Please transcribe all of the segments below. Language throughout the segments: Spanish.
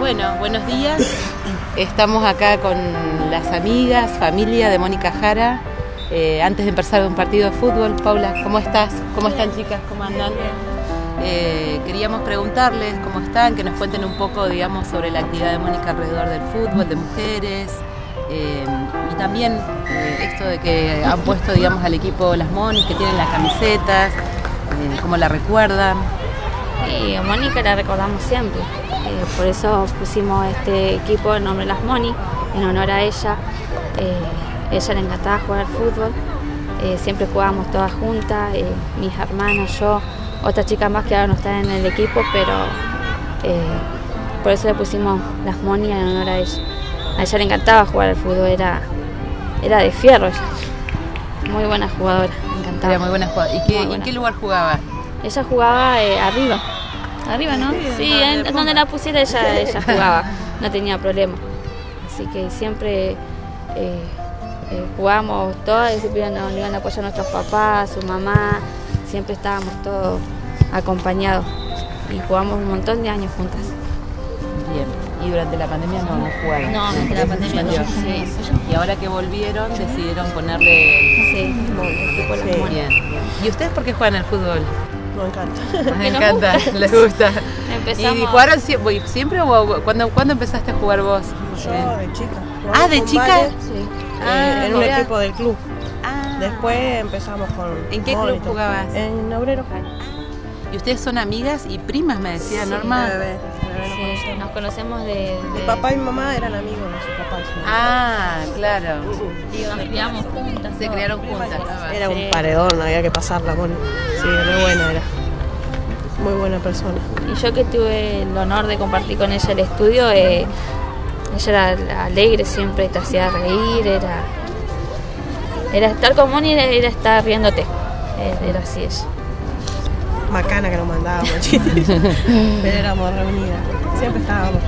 Bueno, buenos días. Estamos acá con las amigas, familia de Mónica Jara. Antes de empezar un partido de fútbol, Paula, ¿cómo estás? ¿Cómo están, chicas? ¿Cómo andan? Queríamos preguntarles cómo están, que nos cuenten un poco, digamos, sobre la actividad de Mónica alrededor del fútbol, de mujeres. Y también esto de que han puesto, digamos, al equipo las Monis, que tienen las camisetas, cómo la recuerdan. Y a Mónica la recordamos siempre, por eso pusimos este equipo el nombre de las Moni, en honor a ella. Ella le encantaba jugar al fútbol, siempre jugábamos todas juntas, mis hermanas, yo, otra chica más que ahora no está en el equipo, pero por eso le pusimos las Moni en honor a ella. A ella le encantaba jugar al fútbol, era de fierro ella, muy buena jugadora, me encantaba. Era muy buena jugadora. ¿Y en qué lugar jugaba? Ella jugaba arriba, ¿no? Sí, en donde la pusiera ella jugaba, no tenía problema. Así que siempre jugábamos todas, y siempre nos iban a apoyar nuestros papás, su mamá, siempre estábamos todos acompañados y jugamos un montón de años juntas. Bien, y durante la pandemia no jugaron. No, durante la pandemia no. Sí. Y ahora que volvieron, decidieron ponerle... Sí, bien, bien. ¿Y ustedes por qué juegan al fútbol? Nos encanta. Me encanta, les gusta. Empezamos... ¿Y jugaron siempre o cuándo empezaste a jugar vos? Yo de chica. Ah, ¿de chica? Valle, Sí. en un equipo del club. Ah. Después empezamos con... ¿En qué club jugabas? En Obrero. ¿Y ustedes son amigas y primas, me decía Norma? De bebé. Sí, nos conocemos de... Mi papá y mi mamá eran amigos de sus papás. Ah, claro. Digo, nos criamos juntas. Se criaron juntas. Era un paredón, había que pasarla, Moni. Sí, re buena era. Muy buena persona. Y yo que tuve el honor de compartir con ella el estudio, ella era alegre, siempre te hacía reír, era estar con Moni, era estar riéndote, era así ella. Macana que nos mandábamos, chistes. Pero éramos reunidas. Siempre estábamos.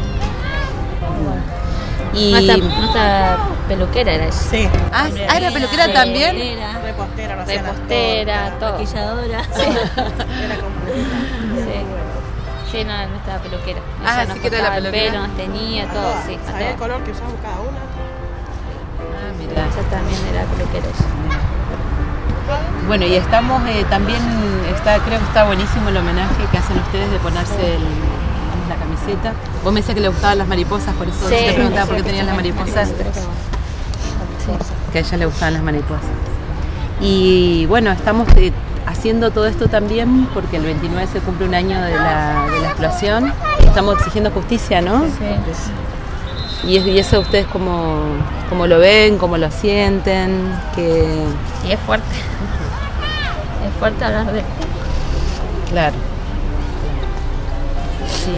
Y... Nuestra peluquera era ella. Sí. Ah, ¿era peluquera también? Repostera, no hacía las Repostera, tortas, todo. Maquilladora. Sí. Era completita. Sí, no, nuestra peluquera. Ah, Ella nos sí que era la cortaba el peluquera. pelo, nos tenía todo, sí. Sabía el color que usamos cada una. Ah, mirá. Ella también era peluquera ella. Bueno, y estamos también, creo que está buenísimo el homenaje que hacen ustedes de ponerse la camiseta. Vos me decías que le gustaban las mariposas, por eso Sí, te preguntaba por qué sí, tenías las mariposas. Sí. Que a ella le gustaban las mariposas. Y bueno, estamos haciendo todo esto también porque el 29 se cumple un año de la explosión. Estamos exigiendo justicia, ¿no? Sí. Y eso ustedes cómo lo ven, cómo lo sienten, que... Y es fuerte. Es fuerte hablar de... Claro. Sí.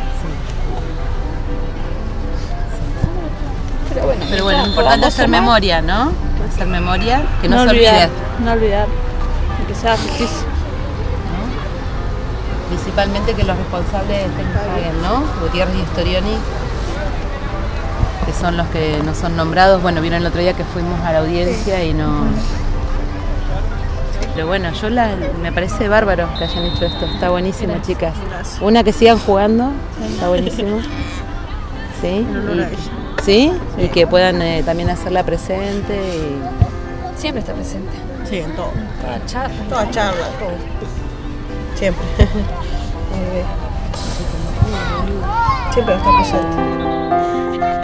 Pero bueno, lo importante es hacer memoria, ¿no? Hacer memoria, que no se olvide. No olvidar. Y que sea justicia. Principalmente que los responsables paguen, ¿no? Gutiérrez y Storioni, que son los que no son nombrados. Bueno, vieron el otro día que fuimos a la audiencia y no... Pero bueno, me parece bárbaro que hayan hecho esto. Está buenísimo, chicas. Gracias. Una, que sigan jugando, está buenísimo. ¿Sí? En honor a ella. ¿Sí? Y que puedan también hacerla presente. Y... Siempre está presente. Sí, en todo. Toda charla. Toda charla, todo. Siempre. Siempre está presente.